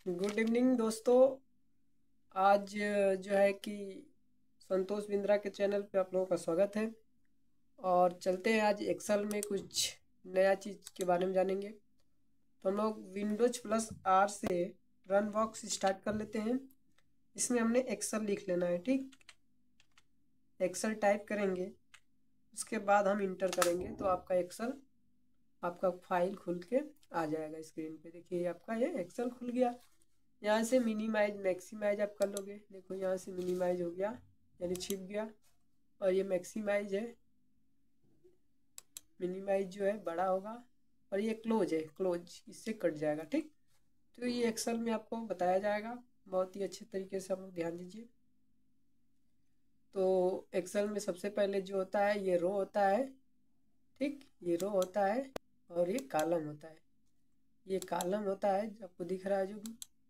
Good evening दोस्तों। आज जो है कि संतोष बिंद्रा के चैनल पे आप लोगों का स्वागत है। और चलते हैं, आज एक्सेल में कुछ नया चीज़ के बारे में जानेंगे। तो हम लोग विंडोज प्लस आर से रन बॉक्स स्टार्ट कर लेते हैं। इसमें हमने एक्सेल लिख लेना है, ठीक। एक्सेल टाइप करेंगे, उसके बाद हम इंटर करेंगे तो आपका एक्सेल, आपका फाइल खुल के आ जाएगा स्क्रीन पे। देखिए आपका ये एक्सेल खुल गया। यहाँ से मिनिमाइज मैक्सिमाइज आप कर लोगे। देखो यहाँ से मिनिमाइज हो गया, यानी छिप गया। और ये मैक्सिमाइज है, मिनिमाइज जो है बड़ा होगा। और ये क्लोज है, क्लोज इससे कट जाएगा, ठीक। तो ये एक्सेल में आपको बताया जाएगा, बहुत ही अच्छे तरीके से आप लोग ध्यान दीजिए। तो एक्सेल में सबसे पहले जो होता है ये रो होता है, ठीक। ये रो होता है और ये कॉलम होता है। ये कॉलम होता है जो आपको दिख रहा है, जो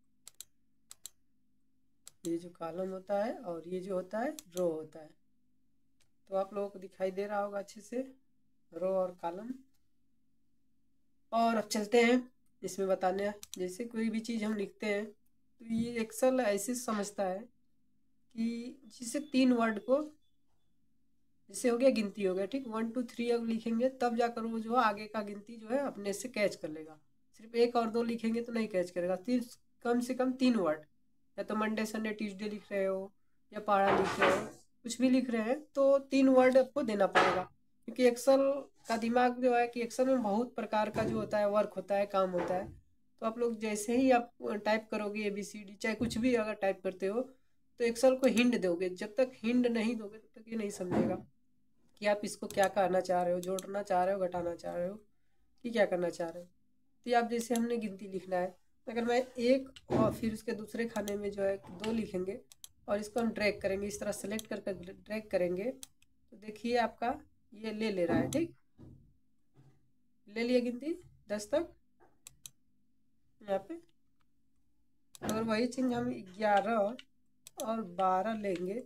ये जो कॉलम होता है, और ये जो होता है रो होता है। तो आप लोगों को दिखाई दे रहा होगा अच्छे से, रो और कॉलम। और अब चलते हैं इसमें बताने। जैसे कोई भी चीज़ हम लिखते हैं तो ये एक्सेल ऐसे समझता है कि जैसे तीन वर्ड को, जैसे हो गया गिनती हो गया, ठीक। 1 2 3 अगर लिखेंगे तब जाकर वो जो है आगे का गिनती जो है अपने से कैच कर लेगा। सिर्फ एक और दो लिखेंगे तो नहीं कैच करेगा। तीन, कम से कम तीन वर्ड, या तो मंडे संडे ट्यूसडे लिख रहे हो या पहाड़ा लिख रहे हो, कुछ भी लिख रहे हैं तो तीन वर्ड आपको देना पड़ेगा। क्योंकि एक्सेल का दिमाग जो है कि एक्सेल में बहुत प्रकार का जो होता है वर्क होता है, काम होता है। तो आप लोग जैसे ही आप टाइप करोगे ABCD, चाहे कुछ भी अगर टाइप करते हो, तो एक्सेल को हिंट दोगे। जब तक हिंट नहीं दोगे तब तक ये नहीं समझेगा कि आप इसको क्या कहना चाह रहे हो, जोड़ना चाह रहे हो, घटाना चाह रहे हो, कि क्या करना चाह रहे हो। तो ये आप जैसे हमने गिनती लिखना है, अगर मैं एक और फिर उसके दूसरे खाने में जो है दो लिखेंगे और इसको हम ड्रैग करेंगे, इस तरह सेलेक्ट कर कर ड्रैग करेंगे तो देखिए आपका ये ले रहा है, ठीक। ले लिया गिनती 10 तक यहाँ पे। अगर वही चीज़ हम 11 और 12 लेंगे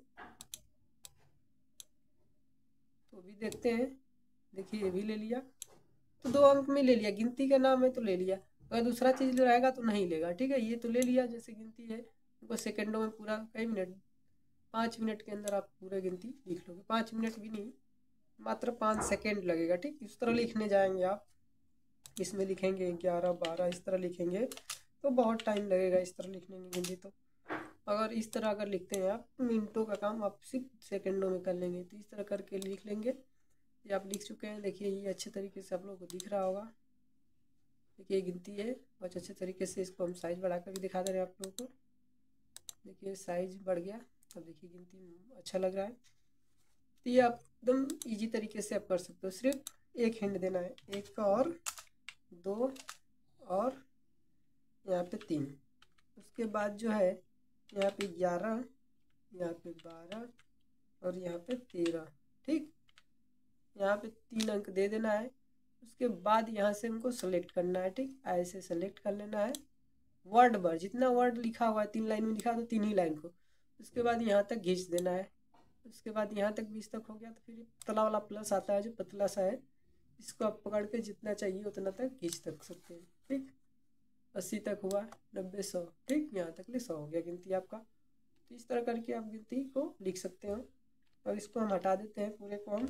तो भी देखते हैं। देखिए ये भी ले लिया, तो 2 अंक में ले लिया, गिनती का नाम है तो ले लिया। अगर दूसरा चीज़ रहेगा तो नहीं लेगा, ठीक है। ये तो ले लिया, जैसे गिनती है उनको सेकंडों में पूरा, कई मिनट, 5 मिनट के अंदर आप पूरा गिनती लिख लोगे। 5 मिनट भी नहीं, मात्र 5 सेकेंड लगेगा, ठीक। इस तरह लिखने जाएंगे आप, इसमें लिखेंगे 11 12 इस तरह लिखेंगे तो बहुत टाइम लगेगा इस तरह लिखने में गिनती। तो अगर इस तरह अगर लिखते हैं आप, मिनटों का काम आप सिर्फ सेकंडों में कर लेंगे। तो इस तरह करके लिख लेंगे। ये आप लिख चुके हैं, देखिए ये अच्छे तरीके से आप लोगों को दिख रहा होगा। देखिए गिनती है, बहुत अच्छे तरीके से। इसको हम साइज़ बढ़ा कर भी दिखा दे रहे हैं आप लोगों को। देखिए साइज़ बढ़ गया, अब देखिए गिनती अच्छा लग रहा है। तो ये आप एकदम इजी तरीके से आप कर सकते हो। सिर्फ एक हिंट देना है, एक और दो और यहाँ पे 3। उसके बाद जो है यहाँ पे 11, यहाँ पे 12 और यहाँ पे 13, ठीक। यहाँ पे 3 अंक दे देना है। उसके बाद यहाँ से हमको सेलेक्ट करना है, ठीक। ऐसे सेलेक्ट कर लेना है वर्ड भर, जितना वर्ड लिखा हुआ है 3 लाइन में लिखा तो 3 ही लाइन को। उसके बाद यहाँ तक खींच देना है। उसके बाद यहाँ तक 20 तक हो गया तो फिर तला वाला प्लस आता है जो पतला सा है, इसको आप पकड़ के जितना चाहिए उतना तक खींच तक सकते हैं, ठीक। 80 तक हुआ, 90 100, ठीक। यहाँ तक ले 100 हो गया गिनती आपका। तो इस तरह करके आप गिनती को लिख सकते हो। अब इसको हम हटा देते हैं, पूरे को हम,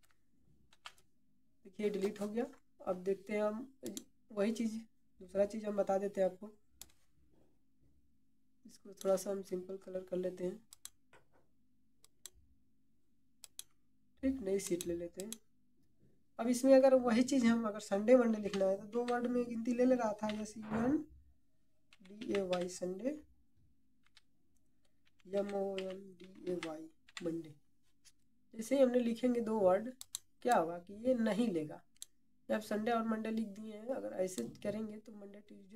देखिए डिलीट हो गया। अब देखते हैं हम वही चीज़, दूसरा चीज़ हम बता देते हैं आपको। इसको थोड़ा सा हम सिंपल कलर कर लेते हैं, ठीक। नई सीट ले लेते हैं। अब इसमें अगर वही चीज़ हम अगर संडे मंडे लिखना है तो 2 वर्ड में गिनती ले रहा था, जैसे UNDAY संडे, MONDAY मंडे। जैसे ही हमने लिखेंगे 2 वर्ड, क्या होगा कि ये नहीं लेगा। जब संडे और मंडे लिख दिए हैं, अगर ऐसे करेंगे तो मंडे ट्यूसडे,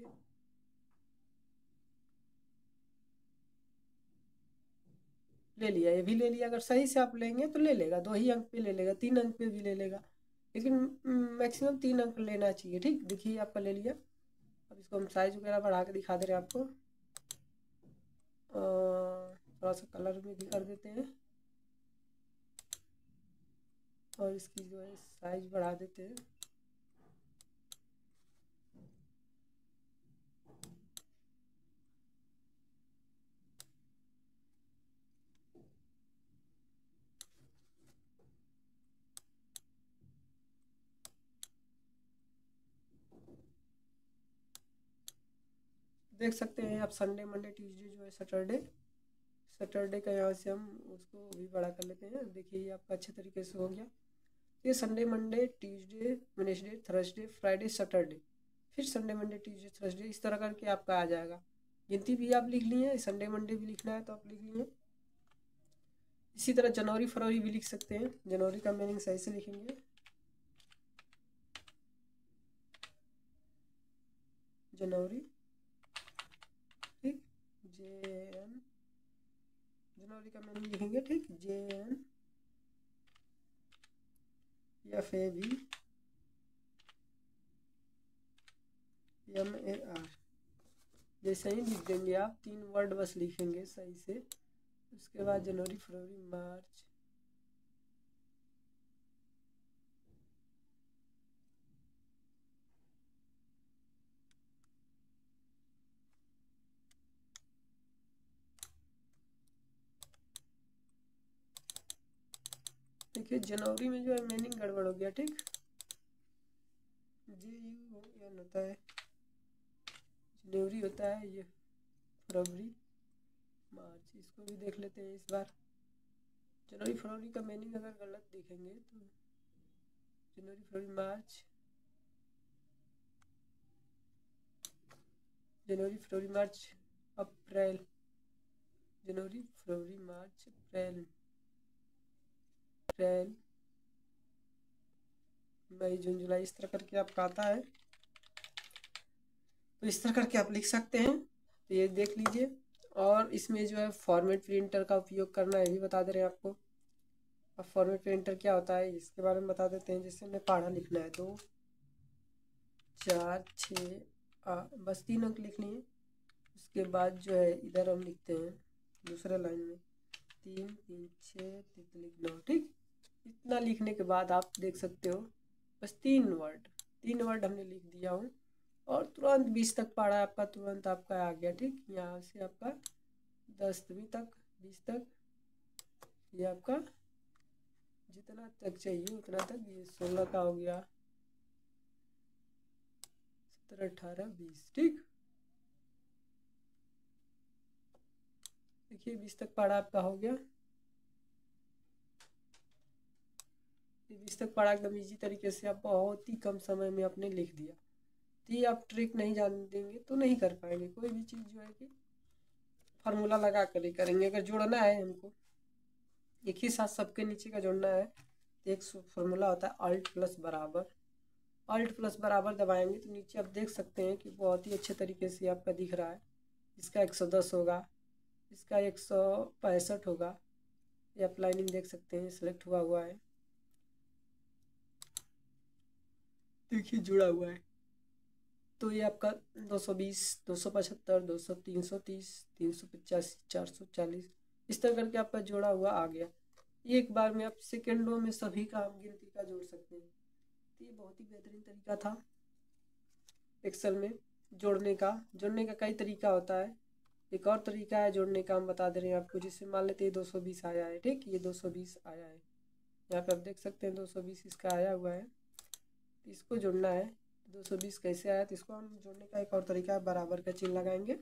ले लिया, ये भी ले लिया। अगर सही से आप लेंगे तो ले लेगा, 2 ही अंक पे ले लेगा, 3 अंक पे भी ले लेगा, लेकिन मैक्सिमम 3 अंक लेना चाहिए, ठीक। देखिए आपका ले लिया। अब इसको हम साइज वगैरह बढ़ा के दिखा दे रहे हैं आपको। थोड़ा सा कलर में भी कर देते हैं और इसकी जो है साइज बढ़ा देते हैं। देख सकते हैं आप संडे मंडे ट्यूसडे जो है सैटरडे का यहाँ से हम उसको भी बड़ा कर लेते हैं। देखिए ये आपका अच्छे तरीके से हो गया। ये Sunday Monday Tuesday Wednesday Thursday Friday Saturday, फिर संडे मंडे ट्यूसडे थर्सडे, इस तरह करके आपका आ जाएगा। गिनती भी आप लिख लिए, संडे मंडे भी लिखना है तो आप लिख लिए। इसी तरह जनवरी फरवरी भी लिख सकते हैं। जनवरी का मीनिंग सही से लिखेंगे, जनवरी, ठीक, JN, जनवरी का मीनिंग लिखेंगे, ठीक, JNFAB, MAR, जैसे ही लिख देंगे आप 3 वर्ड बस लिखेंगे सही से। उसके बाद जनवरी फरवरी मार्च, देखिए जनवरी में जो है मीनिंग गड़बड़ हो गया, ठीक, JUN होता है, जनवरी होता है, ये फरवरी मार्च, इसको भी देख लेते हैं इस बार। जनवरी फरवरी का मीनिंग अगर गलत देखेंगे तो जनवरी फरवरी मार्च, जनवरी फरवरी मार्च अप्रैल, जनवरी फरवरी मार्च अप्रैल, अप्रैल मई जून जुलाई, इस तरह करके आपका आता है। तो इस तरह करके आप लिख सकते हैं, तो ये देख लीजिए। और इसमें जो है फॉर्मेट प्रिंटर का उपयोग करना है भी बता दे रहे हैं आपको। अब फॉर्मेट प्रिंटर क्या होता है इसके बारे में बता देते हैं। जैसे हमें पहाड़ा लिखना है 2 4 6 बस 3 अंक लिख लिए। उसके बाद जो है इधर हम लिखते हैं दूसरे लाइन में 3 3 6 3 9, ठीक। इतना लिखने के बाद आप देख सकते हो बस 3 वर्ड हमने लिख दिया हूँ और तुरंत 20 तक पढ़ा आपका, तुरंत आपका आ गया, ठीक। यहाँ से आपका 10वीं तक 20 तक, ये आपका जितना तक चाहिए उतना तक, ये 16 का हो गया, 17 18 20, ठीक। देखिए 20 तक पढ़ा आपका हो गया। ये 20 तक पढ़ा एकदम इजी तरीके से आप बहुत ही कम समय में आपने लिख दिया। तो ये आप ट्रिक नहीं जान देंगे तो नहीं कर पाएंगे। कोई भी चीज़ जो है कि फार्मूला लगा कर ही करेंगे। अगर जोड़ना है हमको एक ही साथ सबके नीचे का जोड़ना है तो एक फार्मूला होता है अल्ट प्लस बराबर। अल्ट प्लस बराबर दबाएंगे तो नीचे आप देख सकते हैं कि बहुत ही अच्छे तरीके से आपका दिख रहा है। इसका 110 होगा, इसका 165 होगा। ये आप लाइनिंग देख सकते हैं सिलेक्ट हुआ है, देखिए जुड़ा हुआ है। तो ये आपका 220 275 200 330 385 440 इस तरह करके आपका जोड़ा हुआ आ गया। एक बार में आप सेकेंडों में सभी का आप गिनती का जोड़ सकते हैं। तो ये बहुत ही बेहतरीन तरीका था एक्सेल में जोड़ने का कई तरीका होता है। एक और तरीका है जोड़ने का, हम बता दे रहे हैं आपको। जिससे मान लेते हैं 220 आया है, ठीक, ये 220 आया है, यहाँ पे आप देख सकते हैं 220 इसका आया हुआ है। इसको जोड़ना है 220 कैसे आया, तो इसको हम जोड़ने का एक और तरीका है, बराबर का चिन्ह लगाएंगे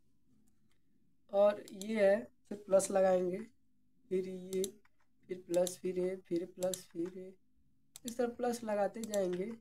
और ये है, फिर प्लस लगाएंगे, फिर ये, फिर प्लस, फिर ये, फिर प्लस, फिर ये, इस तरह प्लस लगाते जाएंगे।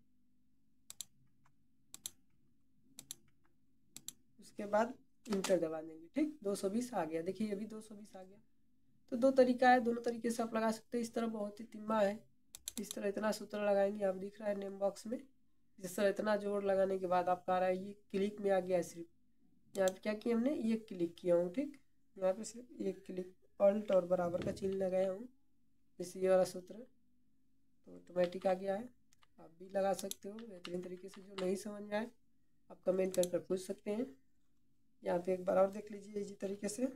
उसके बाद इंटर दबा देंगे, ठीक। 220 आ गया, देखिए ये भी 220 आ गया। तो दो तरीका है, दोनों तरीके से आप लगा सकते हैं। इस तरह बहुत ही तिम्मा है, इस तरह इतना सूत्र लगाएंगे, आप दिख रहा है नेम बॉक्स में। इस तरह इतना जोड़ लगाने के बाद आपका आ रहा है, ये क्लिक में आ गया। सिर्फ यहाँ पे क्या किया हमने, ये क्लिक किया हूँ, ठीक। यहाँ पे सिर्फ एक क्लिक, अल्ट और बराबर का चिन्ह लगाया हूँ, जैसे ये वाला सूत्र, तो ऑटोमेटिक आ गया है। आप भी लगा सकते हो बेहतरीन तरीके से। जो नहीं समझ में आए आप कमेंट कर पूछ सकते हैं। यहाँ पे एक बार और देख लीजिए इसी तरीके से।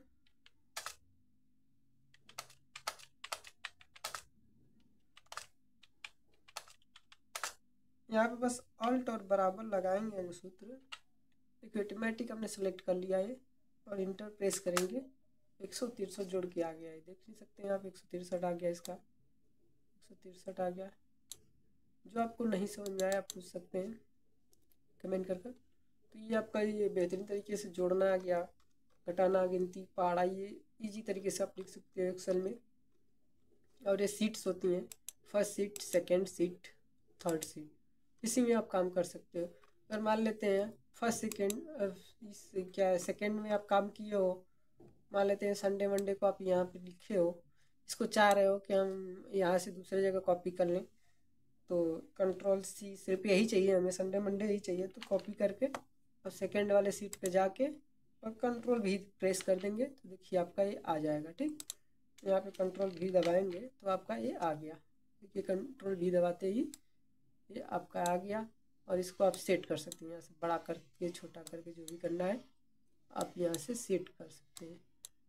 यहाँ पे बस अल्ट और बराबर लगाएंगे हम सूत्र, एक ऑटोमेटिक हमने सेलेक्ट कर लिया है और इंटर प्रेस करेंगे। 163 जोड़ के आ गया है, देख नहीं सकते हैं आप, 163 आ गया, इसका 163 आ गया। जो आपको नहीं समझ में आया आप पूछ सकते हैं कमेंट कर। तो ये आपका ये बेहतरीन तरीके से जोड़ना आ गया, घटाना, गिनती, पहाड़ा, ये इजी तरीके से आप लिख सकते हो एक्सेल में। और ये सीट्स होती हैं, first seat, second seat, third seat, इसी में आप काम कर सकते हो। अगर मान लेते हैं फर्स्ट सेकंड, इस क्या है, सेकंड में आप काम किए हो, मान लेते हैं संडे मंडे को आप यहाँ पे लिखे हो, इसको चाह रहे हो कि हम यहाँ से दूसरे जगह कॉपी कर लें, तो कंट्रोल C, सिर्फ यही चाहिए हमें, संडे मंडे यही चाहिए, तो कॉपी करके और सेकंड वाले सीट पे जाके और कंट्रोल V प्रेस कर देंगे, तो देखिए आपका ये आ जाएगा। ठीक, यहाँ पे कंट्रोल V दबाएंगे तो आपका ये आ गया। देखिए कंट्रोल V दबाते ही ये आपका आ गया। और इसको आप सेट कर सकते हैं, यहाँ से बड़ा करके छोटा करके जो भी करना है आप यहाँ से सेट कर सकते हैं।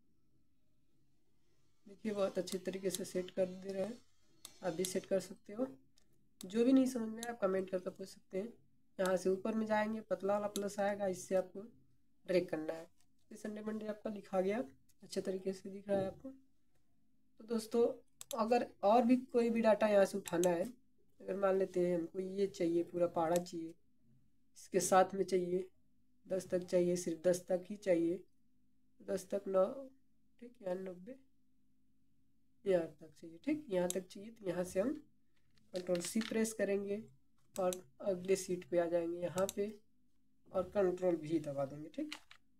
देखिए बहुत अच्छे तरीके से सेट कर दे रहे हैं, आप भी सेट कर सकते हो। जो भी नहीं समझ में आप कमेंट करके पूछ सकते हैं। यहाँ से ऊपर में जाएंगे, पतला वाला प्लस आएगा, इससे आपको ड्रैग करना है। तो संडे मंडे आपका लिखा गया, अच्छे तरीके से दिख रहा है आपको। तो दोस्तों अगर और भी कोई भी डाटा यहाँ से उठाना है, अगर मान लेते हैं हमको ये चाहिए, पूरा पहाड़ा चाहिए, इसके साथ में चाहिए 10 तक चाहिए, सिर्फ 10 तक ही चाहिए, 10 तक 9, ठीक, यहाँ 90, यहाँ तक चाहिए, ठीक, यहाँ तक चाहिए, तो यहाँ से हम कंट्रोल C प्रेस करेंगे और अगले सीट पे आ जाएंगे यहाँ पे और कंट्रोल V दबा देंगे। ठीक,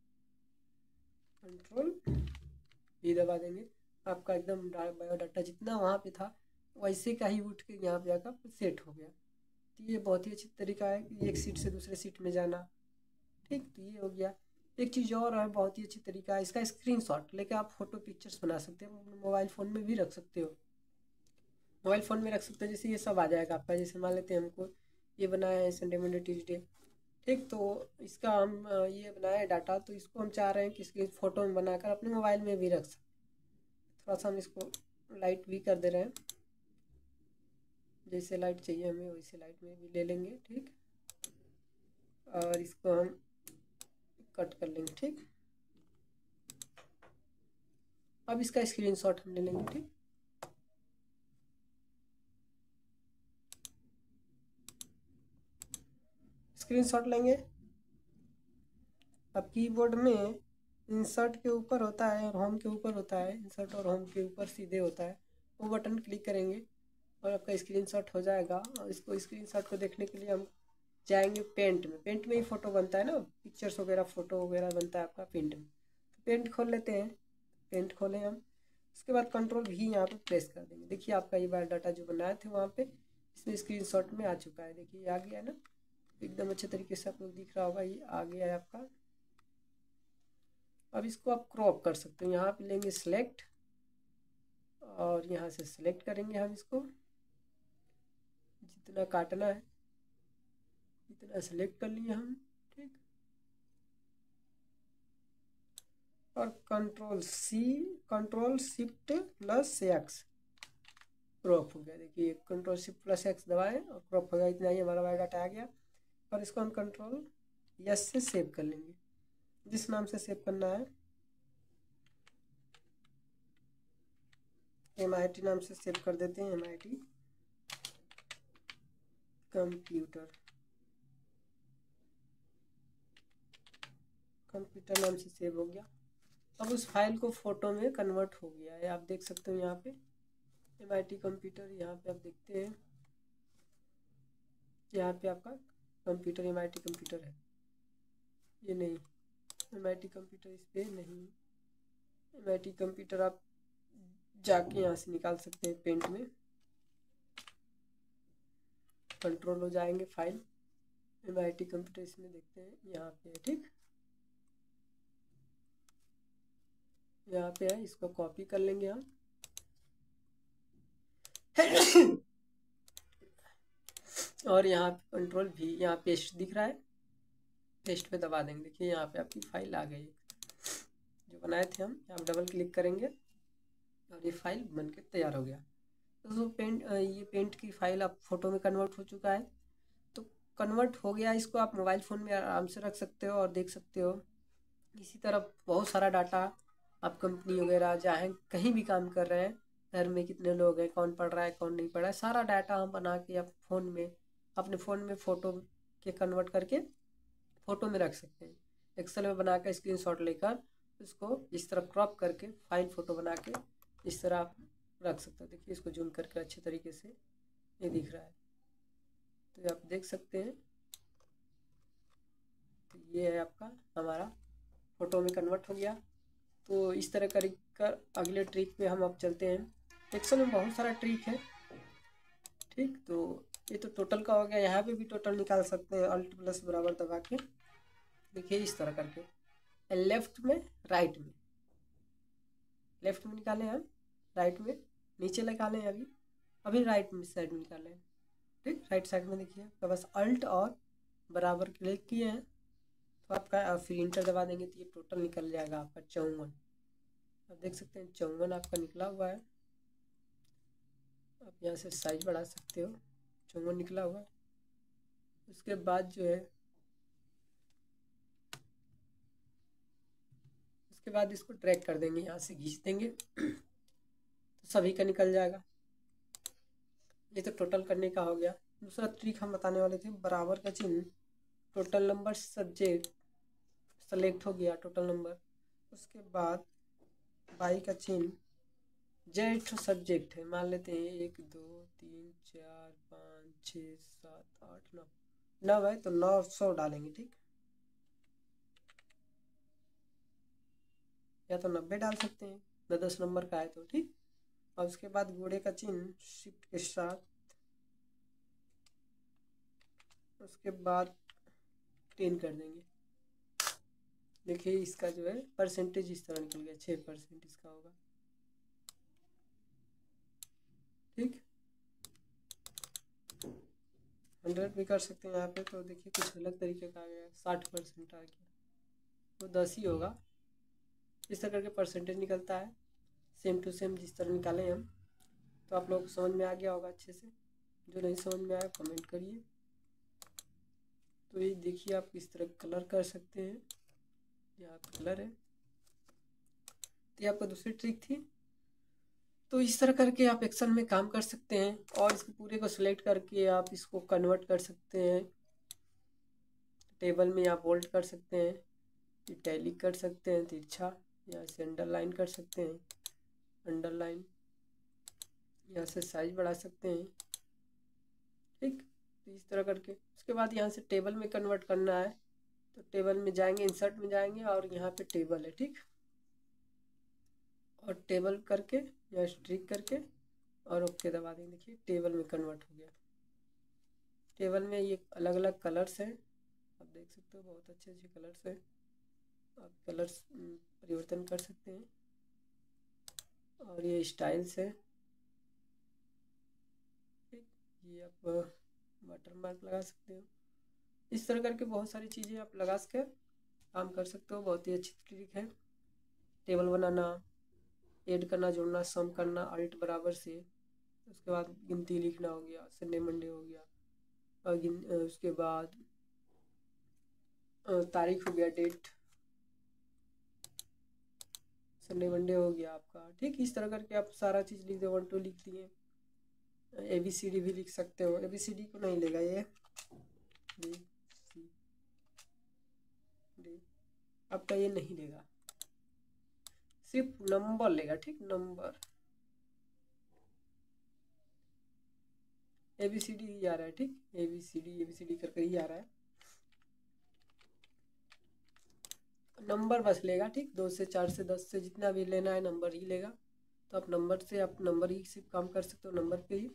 कंट्रोल V दबा देंगे, आपका एकदम बायोडाटा जितना वहाँ पे था वैसे का ही उठ के यहाँ पे आकर सेट हो गया। तो ये बहुत ही अच्छी तरीका है कि एक सीट से दूसरे सीट में जाना। ठीक, तो ये हो गया। एक चीज़ और है, बहुत ही अच्छी तरीका है इसका, स्क्रीनशॉट लेके आप फोटो पिक्चर्स बना सकते हो, मोबाइल फ़ोन में भी रख सकते हो, मोबाइल फ़ोन में रख सकते हो। जैसे ये सब आ जाएगा आपका, जैसे मान लेते हैं हमको ये बनाया है संडे मंडे ट्यूसडे, ठीक, तो इसका हम ये बनाया है डाटा, तो इसको हम चाह रहे हैं कि इसकी फ़ोटो में बनाकर अपने मोबाइल में भी रख सकते। थोड़ा सा हम इसको लाइट भी कर दे रहे हैं, जैसे लाइट चाहिए हमें वैसे लाइट में भी ले लेंगे। ठीक, और इसको हम कट कर लेंगे। ठीक, अब इसका स्क्रीनशॉट हम ले लेंगे। ठीक, स्क्रीनशॉट लेंगे। अब कीबोर्ड में इंसर्ट के ऊपर होता है और होम के ऊपर होता है, इंसर्ट और होम के ऊपर सीधे होता है, वो बटन क्लिक करेंगे और आपका स्क्रीनशॉट हो जाएगा। और इसको स्क्रीनशॉट को देखने के लिए हम जाएंगे पेंट में, पेंट में ही फ़ोटो बनता है ना, पिक्चर्स वगैरह फ़ोटो वगैरह बनता है आपका पेंट में। तो पेंट खोल लेते हैं, पेंट खोलें हम, उसके बाद कंट्रोल V यहाँ पे प्रेस कर देंगे। देखिए आपका ये बायोडाटा जो बनाए थे वहाँ पे इसमें स्क्रीनशॉट में आ चुका है। देखिए आ गया है ना, एकदम अच्छे तरीके से आप लोग दिख रहा होगा, ये आ गया है आपका। अब इसको आप क्रॉप कर सकते हो, यहाँ पे लेंगे सिलेक्ट और यहाँ से सिलेक्ट करेंगे हम इसको, जितना काटना है इतना सिलेक्ट कर लिए हम। ठीक, और control shift plus X crop हो गया। देखिए कंट्रोल शिफ्ट प्लस एक्स दबाएं और क्रॉप हो गया, इतना ही हमारा बायोडाटा आ गया। और इसको हम कंट्रोल S से सेव कर लेंगे, जिस नाम से सेव करना है, MIT नाम से सेव कर देते हैं, MIT कंप्यूटर नाम से सेव हो गया। अब उस फाइल को फ़ोटो में कन्वर्ट हो गया है, आप देख सकते हो यहाँ पे MIT कंप्यूटर, यहाँ पे आप देखते हैं, यहाँ पे आपका कंप्यूटर MIT कंप्यूटर है, ये नहीं MIT कंप्यूटर, इस पर नहीं, MIT कंप्यूटर आप जाके यहाँ से निकाल सकते हैं, पेंट में कंट्रोल हो जाएंगे, फाइल MIT कंप्यूटर, इसमें देखते हैं यहाँ पे है। ठीक, यहाँ पे है, इसको कॉपी कर लेंगे हम और यहाँ पे कंट्रोल V, यहाँ पेस्ट दिख रहा है, पेस्ट पे दबा देंगे। देखिए यहाँ पे आपकी फाइल आ गई जो बनाए थे हम, यहाँ डबल क्लिक करेंगे और ये फाइल बनके तैयार हो गया। दोस्तों ये पेंट की फाइल आप फोटो में कन्वर्ट हो चुका है, तो कन्वर्ट हो गया, इसको आप मोबाइल फ़ोन में आराम से रख सकते हो और देख सकते हो। इसी तरह बहुत सारा डाटा आप कंपनी वगैरह चाहे कहीं भी काम कर रहे हैं, घर में कितने लोग हैं, कौन पढ़ रहा है कौन नहीं पढ़ रहा है, सारा डाटा हम बना के आप फ़ोन में, अपने फ़ोन में फ़ोटो के कन्वर्ट करके फ़ोटो में रख सकते हैं। एक्सेल में बना के स्क्रीनशॉट लेकर उसको इस तरह क्रॉप करके फाइल फ़ोटो बना के इस तरह आप रख सकते हो। देखिए इसको जूम करके अच्छे तरीके से ये दिख रहा है, तो आप देख सकते हैं। तो ये है आपका हमारा फ़ोटो में कन्वर्ट हो गया। तो इस तरह कर अगले ट्रिक पे हम अब चलते हैं। एक्सेल में बहुत सारा ट्रिक है, ठीक। तो ये तो टोटल का हो गया। यहाँ पे भी टोटल निकाल सकते हैं अल्ट प्लस बराबर दबा के। देखिए इस तरह करके लेफ्ट में राइट में, लेफ्ट में निकालें हम, राइट में नीचे निकालें, अभी अभी राइट में साइड में निकालें, ठीक। राइट साइड में देखिए तो बस अल्ट और बराबर क्लिक किए हैं तो आपका फिर इंटर दबा देंगे तो ये टोटल निकल जाएगा आपका 54। आप देख सकते हैं 54 आपका निकला हुआ है। आप यहाँ से साइज बढ़ा सकते हो, 54 निकला हुआ है। उसके बाद जो है उसके बाद इसको ड्रैग कर देंगे, यहाँ से खींच देंगे तो सभी का निकल जाएगा। ये तो टोटल करने का हो गया। दूसरा ट्रिक हम बताने वाले थे, बराबर का चिन्ह, टोटल नंबर सब्जेक्ट सेलेक्ट हो गया टोटल नंबर। उसके बाद बाई का चिन्ह, जेठ सब्जेक्ट है, मान लेते हैं 1 2 3 4 5 6 7 8 9 9 है तो 900 डालेंगे, ठीक। या तो 90 डाल सकते हैं, 10 नंबर का है तो, ठीक। और उसके बाद घोड़े का चिन्ह शिफ्ट के साथ, उसके बाद 10 कर देंगे। देखिए इसका जो है परसेंटेज इस तरह निकल गया, 6% इसका होगा, ठीक। 100 भी कर सकते हैं यहाँ पे, तो देखिए कुछ अलग तरीके का आ गया, 60% आ गया, तो 10 ही होगा। इस तरह करके परसेंटेज निकलता है, सेम टू सेम जिस तरह निकालें हम। तो आप लोग को समझ में आ गया होगा अच्छे से। जो नहीं समझ में आया कमेंट करिए। तो ये देखिए आप किस तरह कलर कर सकते हैं, यहाँ कलर है। तो ये आपका दूसरी ट्रिक थी। तो इस तरह करके आप एक्सेल में काम कर सकते हैं और इसको पूरे को सिलेक्ट करके आप इसको कन्वर्ट कर सकते हैं। टेबल में आप बोल्ड कर सकते हैं, इटैलिक कर सकते हैं, तिरछा, यहाँ से अंडरलाइन कर सकते हैं, अंडरलाइन, यहाँ से साइज बढ़ा सकते हैं, ठीक। तो इस तरह करके उसके बाद यहाँ से टेबल में कन्वर्ट करना है तो टेबल में जाएंगे, इंसर्ट में जाएंगे और यहाँ पे टेबल है, ठीक। और टेबल करके या स्ट्रिक करके और ओके दबा देंगे। देखिए टेबल में कन्वर्ट हो गया। टेबल में ये अलग अलग कलर्स हैं, आप देख सकते हो, बहुत अच्छे अच्छे कलर्स हैं। आप कलर्स परिवर्तन कर सकते हैं और ये स्टाइल्स है, ठीक। ये आप वाटर मार्क लगा सकते हो। इस तरह करके बहुत सारी चीज़ें आप लगा कर काम कर सकते हो। बहुत ही अच्छी ट्रिक है। टेबल बनाना, ऐड करना, जोड़ना, सम करना अल्ट बराबर से, उसके बाद गिनती लिखना हो गया, संडे मंडे हो गया, और उसके बाद तारीख हो गया, डेट, संडे मंडे हो गया आपका, ठीक। इस तरह करके आप सारा चीज़ लिख दो, 1 2 लिख दिए। ABCD भी लिख सकते हो, ABCD को नहीं लेगा ये, B C D आपका ये नहीं लेगा, सिर्फ नंबर लेगा, ठीक। नंबर ABCD ही आ रहा है, ठीक। ABCD करके ही आ रहा है, नंबर बस लेगा, ठीक। 2 से 4 से 10 से जितना भी लेना है नंबर ही लेगा। तो आप नंबर से, आप नंबर ही सिर्फ काम कर सकते हो, नंबर पे ही।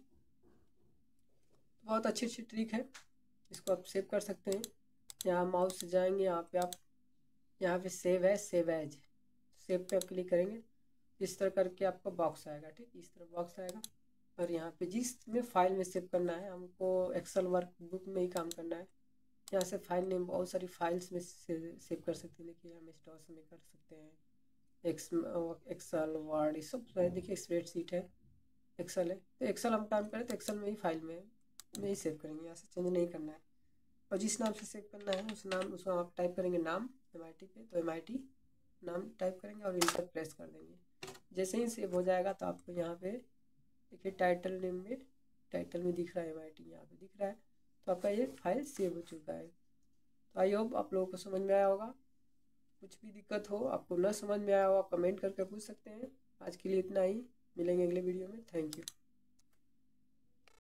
बहुत अच्छी अच्छी ट्रिक है, इसको आप सेव कर सकते हैं। यहाँ माउस से जाएंगे, यहाँ पे आप, यहाँ पे सेव है, सेव एज, सेव पे आप क्लिक करेंगे, इस तरह करके आपका बॉक्स आएगा, ठीक। इस तरह बॉक्स आएगा और यहाँ पे जिसमें फाइल में सेव करना है, हमको एक्सेल वर्क बुक में ही काम करना है। यहाँ से फाइल नेम बहुत सारी फाइल्स में सेव कर सकते हैं। देखिए हम स्टॉस में कर सकते हैं, एक्सेल, वर्ड, ये सब है। देखिए स्प्रेडशीट है, एक्सेल है, तो एक्सेल हम काम करें तो एक्सेल में ही फाइल में ही सेव करेंगे, यहाँ से चेंज नहीं करना है। और जिस नाम से सेव करना है उस नाम, उसको आप टाइप करेंगे नाम MIT पे, तो MIT नाम टाइप करेंगे और इंटर प्रेस कर देंगे। जैसे ही सेव हो जाएगा तो आपको यहाँ पे देखिए टाइटल नेम में, टाइटल में दिख रहा है MIT, यहाँ पे दिख रहा है, तो आपका ये फाइल सेव हो चुका है। तो आई होप आप लोगों को समझ में आया होगा। कुछ भी दिक्कत हो, आपको न समझ में आया हो, आप कमेंट करके पूछ सकते हैं। आज के लिए इतना ही, मिलेंगे अगले वीडियो में। Thank you.